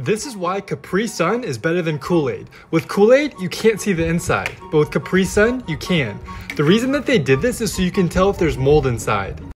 This is why Capri Sun is better than Kool-Aid. With Kool-Aid, you can't see the inside, but with Capri Sun, you can. The reason that they did this is so you can tell if there's mold inside.